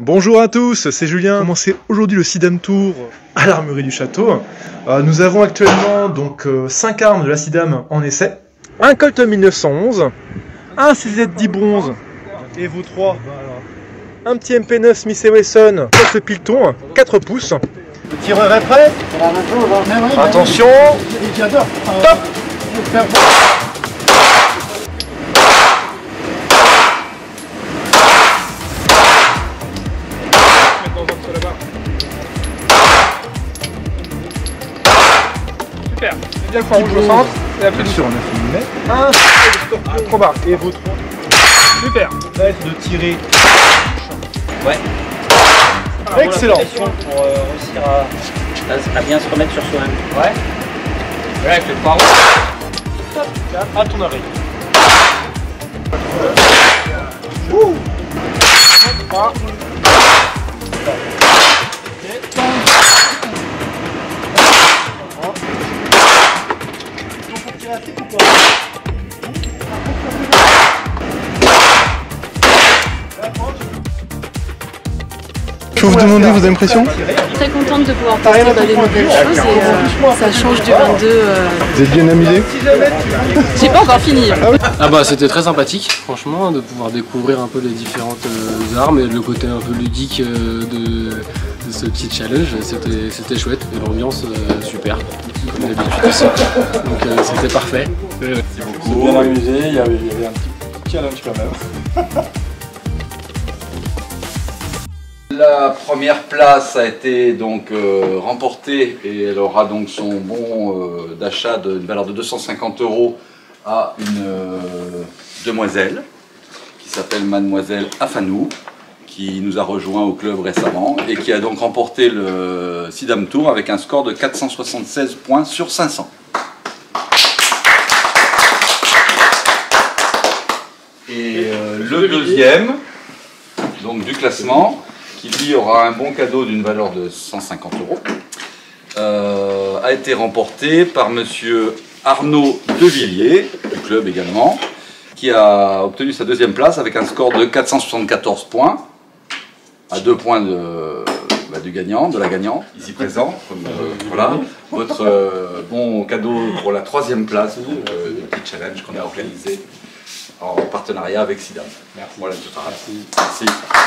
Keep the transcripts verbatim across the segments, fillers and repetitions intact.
Bonjour à tous, c'est Julien. Commencez aujourd'hui le Sidam Tour à l'armurerie du château. Euh, nous avons actuellement donc euh, cinq armes de la Sidam en essai. Un Colt mille neuf cent onze, un C Z dix bronze, et vous trois, un petit M P neuf Smith et Wesson, ce Pilton, quatre pouces. Le tireur est prêt. Attention, top. Super, c'est bien le point rouge au centre, et après Bien sûr, on a filmé. un, trop bas, Et vous trois. super. Ça va être de tirer. Ouais. Excellent. Pour euh, réussir à, à, à bien se remettre sur soi-même. Ouais. Ouais, avec le point rouge. À ton oreille. Ouh. trois. Je peux vous demander vos impressions? Très contente de pouvoir tester bah, des nouvelles choses et euh, ça change du vingt-deux. Euh... Vous êtes bien amusé? J'ai pas encore fini. Ah bah c'était très sympathique franchement de pouvoir découvrir un peu les différentes euh, armes et le côté un peu ludique euh, de, de ce petit challenge, c'était c'était chouette et l'ambiance euh, super comme d'habitude aussi. Donc euh, c'était parfait. Merci beaucoup. On s'est bien amusé, il y avait, il y avait un petit challenge quand même. La première place a été donc euh, remportée et elle aura donc son bon euh, d'achat d'une valeur de deux cent cinquante euros à une euh, demoiselle qui s'appelle Mademoiselle Afanou, qui nous a rejoint au club récemment et qui a donc remporté le Sidam Tour avec un score de quatre cent soixante-seize points sur cinq cents. Et euh, le deuxième donc du classement, qui lui aura un bon cadeau d'une valeur de cent cinquante euros, euh, a été remporté par monsieur Arnaud Devilliers, du club également, qui a obtenu sa deuxième place avec un score de quatre cent soixante-quatorze points, à deux points de, bah, du gagnant, de la gagnante, ici présent. Comme, euh, voilà, votre euh, bon cadeau pour la troisième place euh, du petit challenge qu'on a organisé en partenariat avec Sidam. Merci. Voilà, tout à Merci. Merci.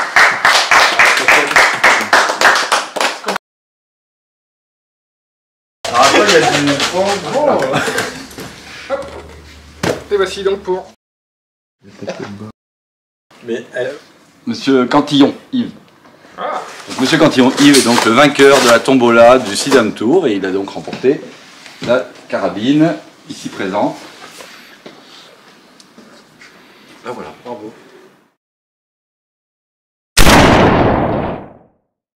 Ah, après, il y a du grand, grand. Et voici donc pour... Mais elle... Monsieur Cantillon, Yves. Ah. Donc, Monsieur Cantillon, Yves est donc le vainqueur de la tombola du Sidam Tour et il a donc remporté la carabine ici présente. Là voilà. Bravo.